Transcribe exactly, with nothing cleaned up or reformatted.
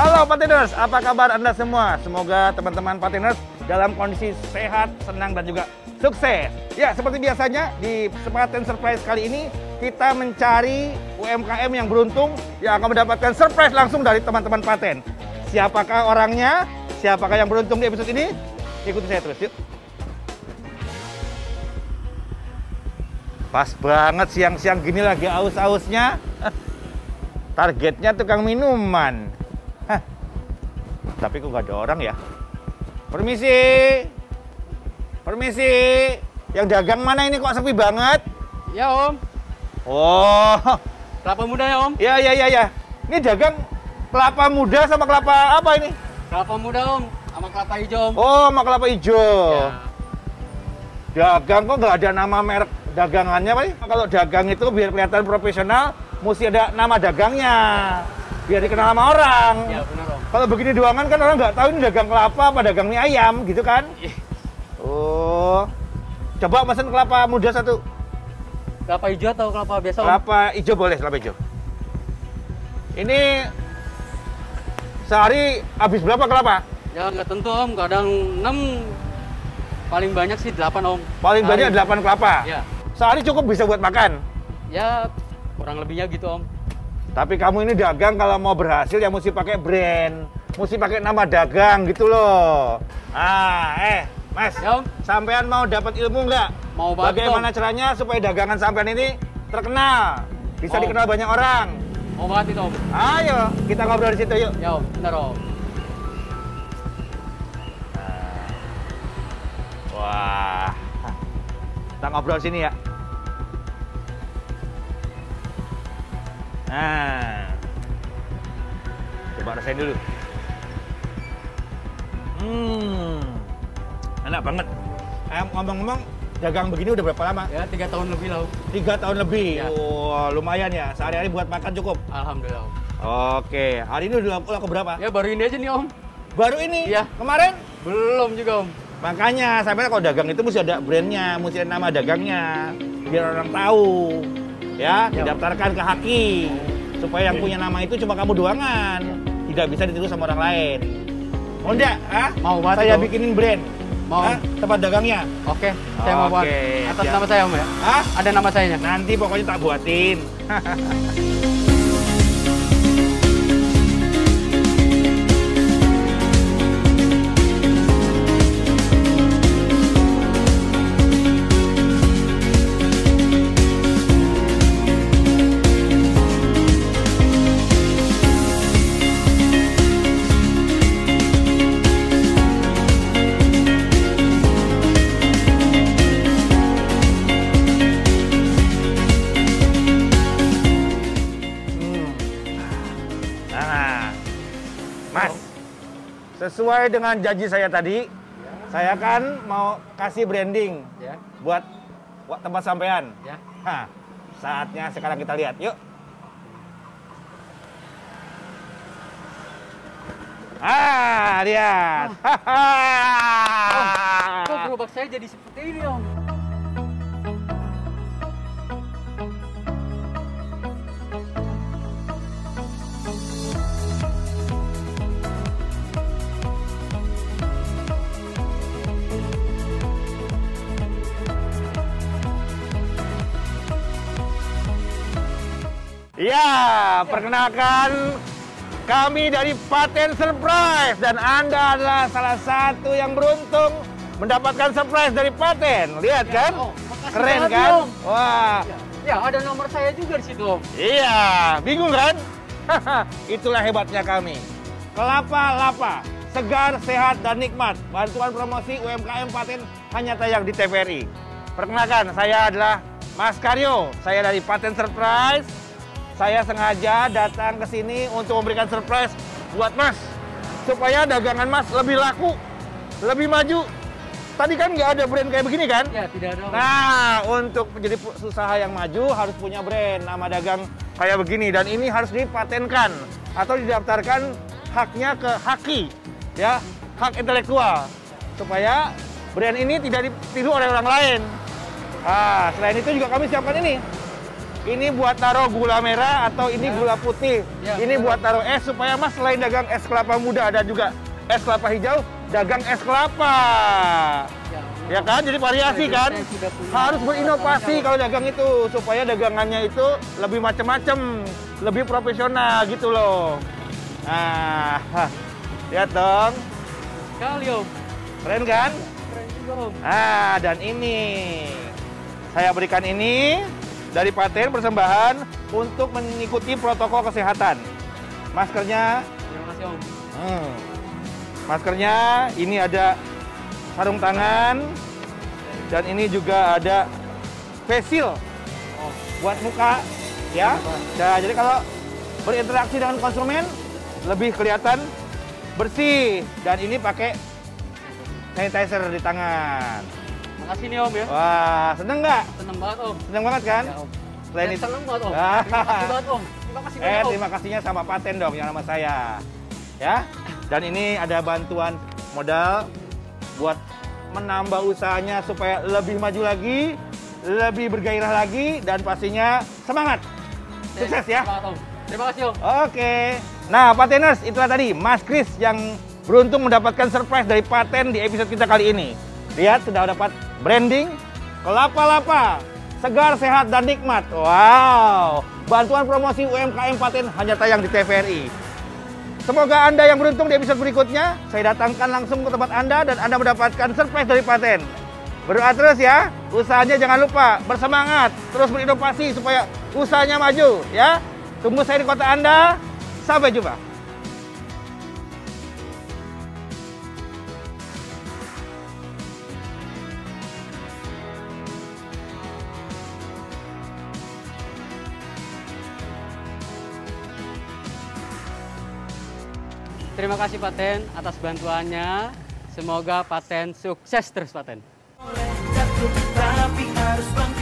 Halo Patiners, apa kabar Anda semua? Semoga teman-teman Patiners dalam kondisi sehat, senang, dan juga sukses. Ya, seperti biasanya di Paten Surprise kali ini kita mencari U M K M yang beruntung yang akan mendapatkan surprise langsung dari teman-teman Paten. Siapakah orangnya? Siapakah yang beruntung di episode ini? Ikuti saya terus, yuk. Pas banget siang-siang gini lagi aus-ausnya. Targetnya tukang minuman. Hah. Tapi kok nggak ada orang ya? Permisi. Permisi. Yang dagang mana ini kok sepi banget? Ya Om. Oh. Kelapa muda ya Om? Ya, ya, ya, ya. Ini dagang kelapa muda sama kelapa apa ini? Kelapa muda Om, sama kelapa hijau Om. Oh, sama kelapa hijau. Ya. Dagang kok nggak ada nama merek dagangannya, Pak? Kalau dagang itu biar kelihatan profesional, mesti ada nama dagangnya, biar dikenal sama orang. Ya benar Om. Kalau begini doangan kan orang nggak tahu ini dagang kelapa apa dagang mie ayam, gitu kan? Iya. Oh, coba pesen kelapa muda satu. Kelapa hijau atau kelapa biasa Om? Kelapa hijau boleh, kelapa hijau. Ini sehari habis berapa kelapa? Ya nggak tentu Om, kadang enam, paling banyak sih delapan Om. Paling Sehari. banyak delapan kelapa. Ya. Sehari cukup bisa buat makan. Ya kurang lebihnya gitu Om. Tapi kamu ini dagang kalau mau berhasil ya mesti pakai brand, mesti pakai nama dagang gitu loh. Ah, eh, Mas, Ya Om. sampean mau dapat ilmu nggak? Mau banget Bagaimana Om. caranya supaya dagangan sampean ini terkenal, bisa Om. dikenal banyak orang? Mau banget itu Om. Ayo, kita ngobrol di situ yuk. Ya Om, benar Om. Wah, kita ngobrol sini ya. Nah, coba rasain dulu. Hmm, enak banget. Eh, ngomong-ngomong, dagang begini udah berapa lama? Ya tiga tahun lebih lah Om. Tiga tahun lebih. Ya. Wah, lumayan ya. Sehari-hari buat makan cukup. Alhamdulillah Om. Oke, hari ini udah laku, laku berapa? Ya baru ini aja nih Om. Baru ini? Iya. Kemarin? Belum juga Om. Makanya, sampai kalau dagang itu mesti ada brandnya, mesti ada nama dagangnya, biar orang tahu. Ya, Ya. didaftarkan ke Haki. Supaya yang punya nama itu cuma kamu doangan. Tidak bisa ditiru sama orang lain. Mau enggak? Hah? Mau banget Saya Om. bikinin brand. Mau. Hah? Tempat dagangnya. Oke, saya mau buat. Oke, Atas siap. nama saya Om ya? Hah? Ada nama sayanya? Nanti pokoknya tak buatin. Nah, Mas, sesuai dengan janji saya tadi, saya kan mau kasih branding Ya. buat buat tempat sampean. Ya. Nah, saatnya sekarang kita lihat. Yuk. Ah, lihat. Kok gerobak saya jadi seperti ini Om? Ya, perkenalkan kami dari Paten Surprise dan Anda adalah salah satu yang beruntung mendapatkan surprise dari Paten. Lihat kan? Oh, makasih Keren banget, kan? Om. Wah. Ya, ada nomor saya juga di situ Om. Iya, bingung kan? Itulah hebatnya kami. Kelapa Lapa, segar, sehat, dan nikmat. Bantuan promosi U M K M Paten hanya tayang di T V R I. Perkenalkan, saya adalah Mas Karyo. Saya dari Paten Surprise. Saya sengaja datang ke sini untuk memberikan surprise buat Mas. Supaya dagangan Mas lebih laku, lebih maju. Tadi kan nggak ada brand kayak begini kan? Ya, tidak ada Om. Nah, untuk menjadi usaha yang maju harus punya brand, nama dagang kayak begini. Dan ini harus dipatenkan atau didaftarkan haknya ke Haki, ya, hak intelektual. Supaya brand ini tidak ditiru oleh orang lain. Ah, selain itu juga kami siapkan ini. ini buat taruh gula merah atau ini ya. gula putih. Ya, ini betul. buat taruh es supaya Mas selain dagang es kelapa muda ada juga es kelapa hijau, dagang es kelapa. Ya, Ya kan? Jadi variasi Jadi, kan? saya sudah punya Harus berinovasi kelapa kalau dagang itu supaya dagangannya itu lebih macam-macam, lebih profesional gitu loh. Nah, lihat dong. sekali Om. Keren kan? Keren juga Om. Ah, dan ini saya berikan ini dari Paten persembahan untuk mengikuti protokol kesehatan. Maskernya, Terima kasih Om. hmm, maskernya ini ada sarung tangan dan ini juga ada face shield Oh, buat muka, ya. Nah, jadi kalau berinteraksi dengan konsumen lebih kelihatan bersih dan ini pakai sanitizer di tangan. makasih nih Om ya. Wah, seneng nggak? Seneng banget Om. Seneng banget kan? Ya Om. Selain Saya itu, seneng banget Om. Ah. Terima kasih banget Om. Terima kasih eh banget Om. terima kasihnya sama Paten dong yang nama saya, ya. Dan ini ada bantuan modal buat menambah usahanya supaya lebih maju lagi, lebih bergairah lagi, dan pastinya semangat. Sukses ya. Terima kasih Om. Terima kasih Om. Oke. Nah, Pateners, itulah tadi Mas Kris yang beruntung mendapatkan surprise dari Paten di episode kita kali ini. Lihat, sudah dapat branding kelapa-lapa, segar, sehat, dan nikmat. Wow. Bantuan promosi U M K M Paten hanya tayang di T V R I. Semoga Anda yang beruntung di episode berikutnya, saya datangkan langsung ke tempat Anda dan Anda mendapatkan surprise dari Paten. Berdoa terus ya, usahanya jangan lupa, bersemangat, terus berinovasi supaya usahanya maju ya. Tunggu saya di kota Anda, sampai jumpa. Terima kasih Paten atas bantuannya. Semoga Paten sukses terus Paten. Jatuh tapi harus bangkit.